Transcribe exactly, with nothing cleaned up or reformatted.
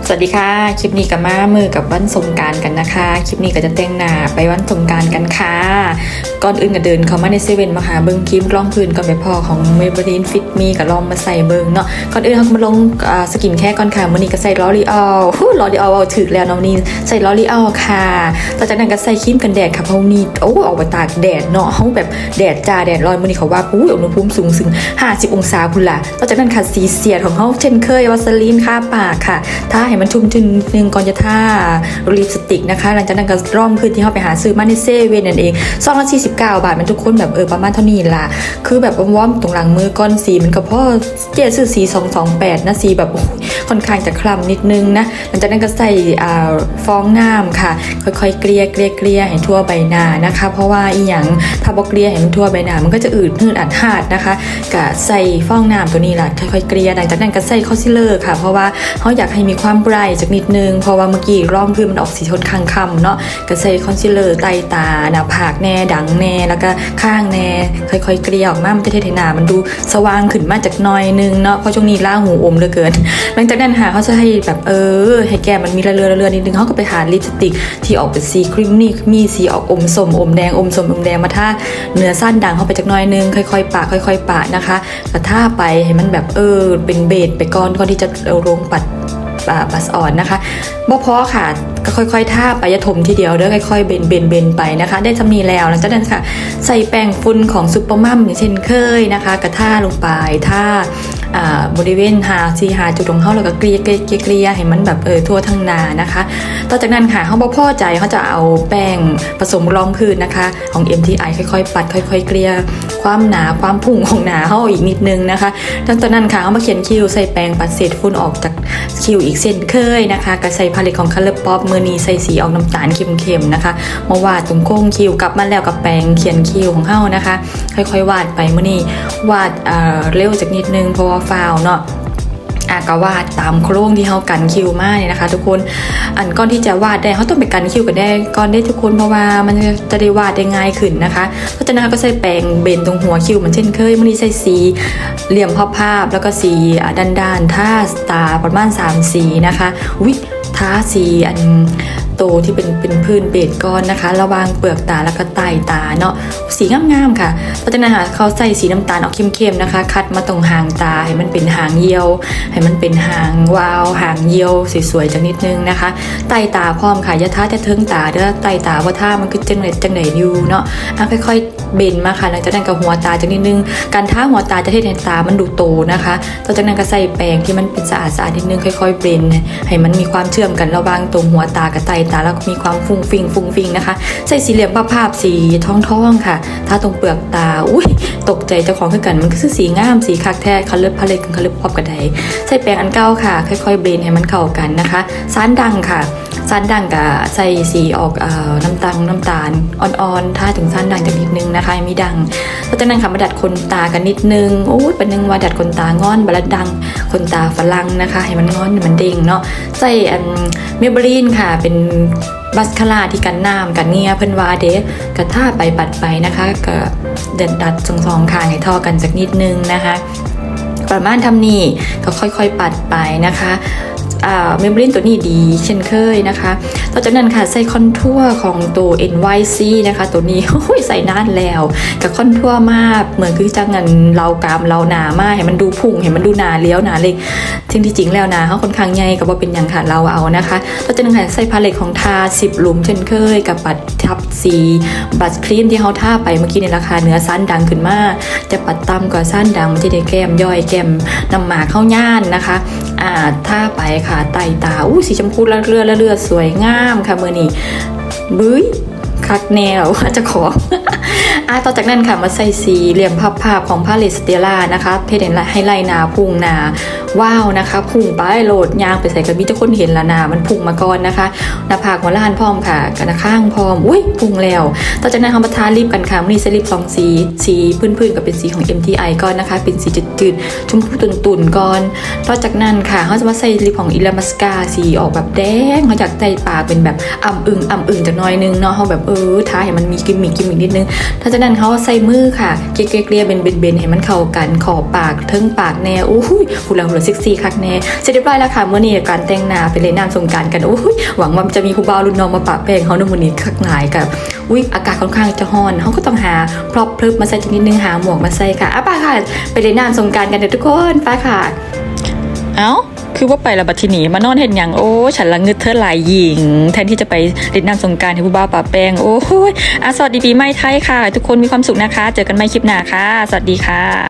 สวัสดีค่ะคลิปนี้กับมามือกับวันสงกรานต์กันนะคะคลิปนี้ก็จะแต่งหน้าไปวันสงกรานต์กันค่ะก่อนอื่นก็เดินเข้ามาในเซเว่นมาหาเบิ้งครีมรองพื้นก่อนไปพอของเมเบลีนฟิตมีกับลองมาใส่เบิ้งเนาะก่อนอื่นเขาก็มาลงสกินแค่ก่อนค่ะมื้อนี้ก็ใส่ลอรีออลลอรีออลถึกแล้วเนาะนี่ใส่ลอรีออลค่ะต่อจากนั้นก็ใส่ครีมกันแดดค่ะเพราะนี่โอ้ออกไปตากแดดเนาะเขาแบบแดดจ้าแดดร้อนมื้อนี้เขาว่าอู้อุณหภูมิสูงถึงห้าสิบองศาพุ่นล่ะต่อจากนั้นค่ะสีเสียดของเขาเช่นเคยวาสลีนค่าปากค่ะถ้าให้มันชุ่มชื้นนึงก่อนจะท่าลิปสติกนะคะหลังจากนั้นก็ร่องพื้นที่เขาไปหาซื้อมาในเซเว่นนั่นเองซองละสี่สิบเก้าบาทมันทุกคนแบบเออประมาณเท่านี้ล่ะคือแบบว่อมตรงหลังมือก้อนสีมันก็พอเจ๊ซื้อสีสองสองแปดนะสีแบบค่อนข้างจะคล้ำนิดนึงนะหลังจากนั้นก็ใส่อ่าฟองน้ำค่ะค่อยๆเกลี่ยเกลี่ยเกลี่ยให้ทั่วใบหน้านะคะเพราะว่าอีหยังถ้าบอกเกลี่ยให้มันทั่วใบหน้ามันก็จะอืดหืดอัดหาดนะคะก็ใส่ฟองน้ำตัวนี้ล่ะค่อยๆเกลี่ยหลังจากนั้นก็ใส่คอนซีลเลอร์ค่ะเพราะว่าเขาอยากให้มีความไบรท์จากนิดนึงเพราะว่าเมื่อกี้ร่องพื้นมันออกสีทนข้างคำเนาะก็ใส่คอนซีลเลอร์ใต้ตาหน้าผากแน่ดังแน่แล้วก็ข้างแน่ค่อยๆเกลี่ยออกมามันจะเทหนามันดูสว่างขึ้นมาจากหน่อยนึงเนาะเพราะช่วงนี้ล่าหูอมเหลือเกินหลังจากนั้นค่ะเขาจะให้แบบเออให้แก้มันมีระเรือระเรือนิดนึงเขาก็ไปหาลิปสติกที่ออกเป็นสีครีมนี่มีสีออกอมส้มอมแดงอมส้มอมแดงมาท่าเนื้อสั้นดังเข้าไปจากหน่อยนึงค่อยๆปะค่อยๆปะนะคะกระท่าไปให้มันแบบเออเป็นเบสไปก่อนก่อนที่จะเอาลงปัดบัสออนนะคะบ่พอค่ะก็ค่อยๆท่าไปอย่าถมทีเดียวเด้อค่อยๆเบนเบนเบนไปนะคะได้ทำนี้แล้วหลังจากนั้นค่ะใส่แป้งฝุ่นของซุปเปอร์มัมอย่างเช่นเคยนะคะกระท่าลงไปท่าบริเวณหาซีหาจุดของเขาแล้วก็เกลี่ยเกลี่ยเกลี่ยให้มันแบบเออทั่วทั้งนานะคะต่อจากนั้นค่ะเขาบ่พอใจเขาจะเอาแป้งผสมรองพื้นนะคะของ เอ็ม ที ไอ ค่อยๆปัดค่อยๆเกลี่ยความหนาความพุ่งของหนาเขาอีกนิดนึงนะคะหลังจากนั้นค่ะเขามาเขียนคิ้วใส่แป้งปัดเศษฝุ่นออกจากคิ้วอีกเส้นเคยนะคะก็ใส่พาเลตของ ColourPop มือนี้ใส่สีออกน้ำตาลเข้มๆนะคะมาวาดตรงโค้งคิ้วกลับมาแล้วกับแป้งเขียนคิ้วของเขานะคะค่อยๆวาดไปมือนี้วาดเอ่อเร็วจากนิดนึงเพราะว่าฟาวเนาะอากาวาดตามโครงที่เขากันคิวมากเนี่ยนะคะทุกคนอันก้อนที่จะวาดได้เขาต้องไปกันคิวกันได้ก้อนได้ทุกคนเพราะว่ามันจะได้วาดได้ง่ายขึ้นนะคะเพราะฉะนั้นก็ใส่แป้งเบนตรงหัวคิวเหมือนเช่นเคยมันนี้ใส่สีเหลี่ยมภาพภาพแล้วก็สีด้านๆท่าสตาร์ประมาณสามสีนะคะวิท่าสีอันโตที่เป็นเป็นพื้นเบสก้อนนะคะระวางเปลือกตาแล้วก็ใต้ตาเนาะสีงามๆค่ะเพราะฉะนั้นเขาใส่สีน้ำตาลออกเข้มๆนะคะคัดมาตรงหางตาให้มันเป็นหางเยียวให้มันเป็นหางวาวหางเยียวสวยๆจังนิดนึงนะคะใต้ตาพร้อมค่ะยะท่าจะเทิงตาเด้อใต้ตาว่าท่ามันคือจังไหนจังไหนอยู่เนาะอ่ะค่อยๆเบนมาค่ะหลังจากนั้นกับหัวตาจังนิดนึงการท่าหัวตาจะให้เห็นตามันดูโตนะคะต่อจากนั้นก็ใส่แป้งที่มันเป็นสะอาดๆนิดนึงค่อยๆเบนให้มันมีความเชื่อมกันระหว่างตรงหัวตากับใต้ตาแล้วก็มีความฟุ้งฟิงฟุ้งฟิงนะคะใส่สีเหลี่ยมภาพๆสีท้องๆค่ะถ้าตรงเปลือกตาอุ้ยตกใจเจ้าของขึ้นกันมันคือสีงามสีคักแท้คัลเลอร์พาเลตกับคัลเลอร์พอปกระไดใส่แป้งอันเก่าค่ะค่อยๆเบนให้มันเข้ากันนะคะซานดังค่ะซานดังกับใส่สีออกเอ่อน้ำตาลน้ำตาลอ่อนๆถ้าถึงซานดังจากนิดนึงนะคะมีดังเพราะฉะนั้นค่ะมาดัดขนตากันนิดนึงโอ้ยเป็นนึงว่าดัดขนตางอนบลัดดังขนตาฝรั่งนะคะให้มันงอนมันเด้งเนาะใส่อันเมเบลีนค่ะเป็นบัสคาร่าที่กันน้ำกันเงียเพิ่นว่าเด็กกระท่าไปปัดไปนะคะก็เด็ดดัดสองสองข้างให้ท่อกันสักนิดนึงนะคะประมาณทำนี่ก็ค่อยๆปัดไปนะคะเมมเบรนตัวนี้ดีเช่นเคยนะคะต่อจากนั้นค่ะใส่คอนทัวร์ของตัว เอ็น วาย ซี นะคะตัวนี้โอ้ยใส่นานแล้วกับคอนทัวร์มากเหมือนคือจังเงินเรากามเราหนามากให้มันดูพุ่งให้มันดูหนาเลี้ยวหนาเล็กที่จริงแล้วนะเขาค่อนข้างใหญ่กับว่าเป็นอย่างค่ะเราเอานะคะต่อจากนั้นค่ะใส่พาเลตของทาสิบหลุมเช่นเคยกับปัดทับสีบัตรครีมที่เขาท่าไปเมื่อกี้ในราคาเนื้อสั้นดังขึ้นมาจะปัดต่ำกว่าสั้นดังมันจะได้แก้มย่อยแก้มน้ำหมากเข้าย่านนะคะอ่าท่าไปค่ะไตตาอู้สีชมพูละเรือละเรือสวยงามค่ะมือนี้บุ้ยคักแนวจะขออ่ะต่อจากนั้นค่ะมาใส่สีเหลี่ยมภาพๆของพาเลตสเตล่านะคะเพดเห็นให้ไล่นาพุ่งนาว้าวนะคะพุ่งไปโหลดยางไปใส่กระบี่ทุกคนเห็นละนามันพุ่งมาก่อนนะคะหน้าผากหัวล้านพร้อมค่ะกันข้างพร้อมอุ้ยพุ่งแล้วต่อจากนั้นเขามาทาลิปกันค่ะมีลิปสองสีสีพื้นๆกับเป็นสีของ เอ็ม ที ไอ ก่อนนะคะเป็นสีจืดๆชมพูตุ่นๆก่อนต่อจากนั้นค่ะเขาจะมาใส่ลิปของอิลามัสกาสีออกแบบแดงเขาอยากใส่ปากเป็นแบบอ่ำอึ่งอ่ำอึ่งจากน้อยนึงเนาะเขาแบบเออท้าให้มันมีกิมมิคกิมมิคนิดนึงถ้าจากนั้นเขาใส่มือค่ะเกลี่ยเกลี่ยเป็นเบนๆให้มันเข้ากันขอบปากเทิงปากแน่โอ้ยผู้หลังหัวเซ็กซี่คักแน่เสร็จเรียบร้อยแล้วค่ะเมื่อนี้การแต่งหน้าไปเล่นน้ำสงกรานต์กันโอ้ยหวังว่าจะมีผู้บ่าวรุ่นน้องมาปะแป้งเขาในมื้อนี้คักหลายกับอุ้ยอากาศค่อนข้างจะร้อนเขาก็ต้องหาพร็อพพลึบมาใส่นิดนึงหาหมวกมาใส่ค่ะอ่ะไปค่ะไปเล่นน้ำสงกรานต์กันเด้อทุกคนไปค่ะเอ้าคือว่าไปละบัดทีนี้มานอนเห็นอย่างโอ้ฉันละงึดเธอหลายหญิงแทนที่จะไปเล่นน้ำสงกรานต์ให้ผู้บ่าวปะแป้งโอ้ยอ่ะสวัสดีปีใหม่ไทยค่ะทุกคนมีความสุขนะคะเจอกันใหม่คลิปหน้าค่ะสวัสดีค่ะ